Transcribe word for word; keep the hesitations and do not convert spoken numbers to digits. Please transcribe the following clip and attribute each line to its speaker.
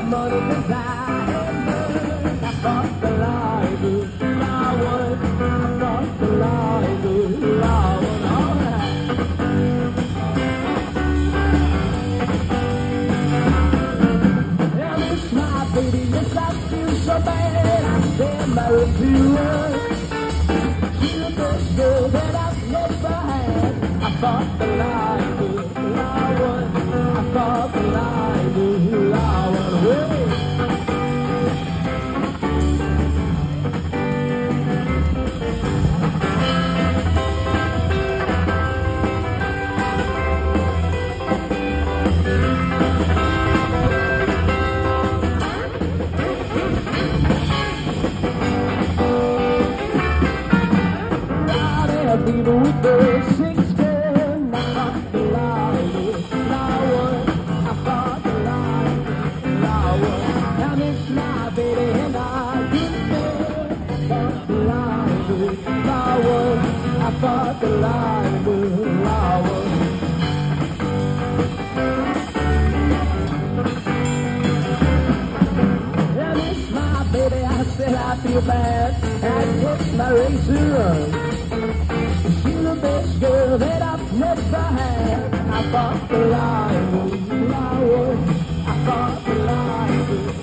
Speaker 1: had money cause I had money. I fought the life, I won. I fought the life, I won. All right. I miss my baby, yes I feel so bad. I stand married to her. She's the best girl that I've never had. I fought the life, I won. I fought the life, I won. Away. People with the six gun, I fought the life, I won. I fought the life, I won. I miss my baby and I didn't I fought the life, I won. I fought the life, I won. I miss my baby, I said I feel bad. I guess my race to run. She's the best girl that I've never had. I fought the life, I won. I fought the life.